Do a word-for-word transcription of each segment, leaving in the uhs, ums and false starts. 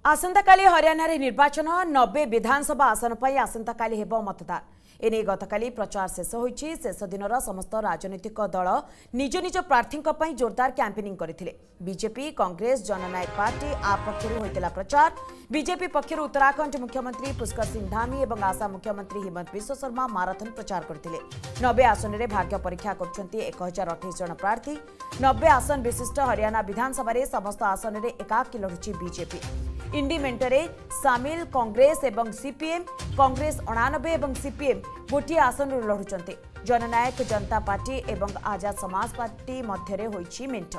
आसंताकाली हरियाणा रे निर्वाचन नब्बे विधानसभा आसन पर आसंताकाली हेबो मतदान एने गतकाली प्रचार शेष होईछि। शेष दिनर समस्त राजनीतिक दल निज निज प्रार्थी जोरदार कैंपेनिंग करथिले। बीजेपी कांग्रेस जननायक पार्टी आप पक्षरु होइतला प्रचार। बीजेपी पक्षरु उत्तराखंड मुख्यमंत्री पुष्कर सिंह धामी और आसाम मुख्यमंत्री हिमंत बिश्व शर्मा माराथन प्रचार करथिले। नब्बे आसन रे भाग्य परीक्षा करछन्ती एक हजार अठाईस जन प्रार्थी। नब्बे आसन विशिष्ट हरियाणा विधानसभा रे समस्त आसन रे एकाकी लढुछि बीजेपी। इंडी मेंटरे सामिल कांग्रेस एवं सीपीएम कांग्रेस अणानबे एवं सीपीएम गोटे आसन लढुचंते। जननायक जनता पार्टी एवं आजाद समाज पार्टी मध्यरे होईछि मेंट।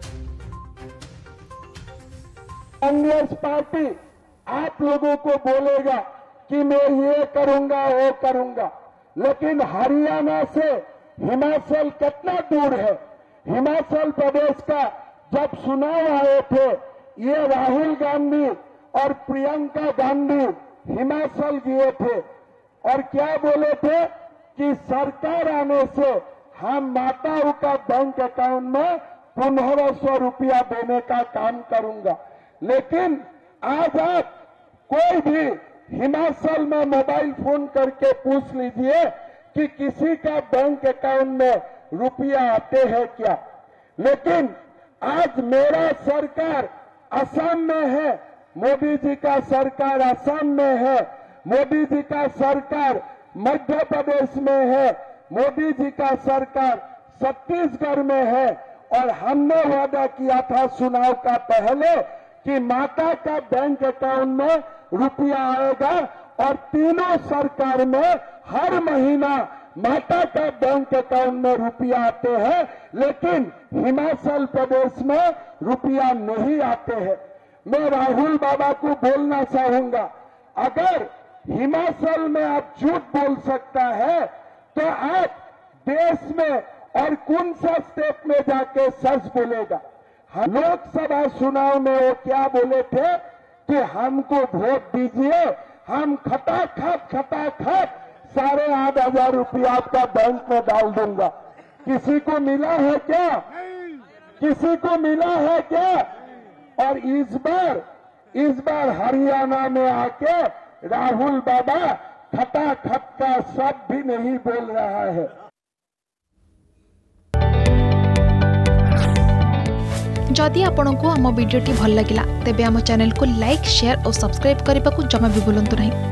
कांग्रेस पार्टी आप लोगों को बोलेगा कि मैं ये करूंगा वो करूंगा, लेकिन हरियाणा से हिमाचल कितना दूर है। हिमाचल प्रदेश का जब चुनाव आए थे, ये राहुल गांधी और प्रियंका गांधी हिमाचल गए थे और क्या बोले थे कि सरकार आने से हम माताओं का बैंक अकाउंट में पंद्रह सौ रुपया देने का काम करूंगा। लेकिन आज आप कोई भी हिमाचल में मोबाइल फोन करके पूछ लीजिए कि किसी का बैंक अकाउंट में रुपया आते हैं क्या। लेकिन आज मेरा सरकार असम में है, मोदी जी का सरकार असम में है, मोदी जी का सरकार मध्य प्रदेश में है, मोदी जी का सरकार छत्तीसगढ़ में है। और हमने वादा किया था चुनाव का पहले कि माता का बैंक अकाउंट में रुपया आएगा और तीनों सरकार में हर महीना माता का बैंक अकाउंट में रुपया आते हैं, लेकिन हिमाचल प्रदेश में रुपया नहीं आते हैं। मैं राहुल बाबा को बोलना चाहूंगा, अगर हिमाचल में आप झूठ बोल सकता है तो आप देश में और कौन सा स्टेट में जाके सच बोलेगा। लोकसभा चुनाव में वो क्या बोले थे कि हमको वोट दीजिए, हम खटाखट खटाखट साढ़े आठ हजार रुपया आपका बैंक में डाल दूंगा। किसी को मिला है क्या? किसी को मिला है क्या? और इस बार इस बार हरियाणा में आके राहुल बाबा खटाखट का शब्द भी नहीं बोल रहा है। जदि आपंक आम भिडी भल लगा तेब आम चैनल को लाइक शेयर और सब्सक्राइब करने को जमा भी भूलु नहीं।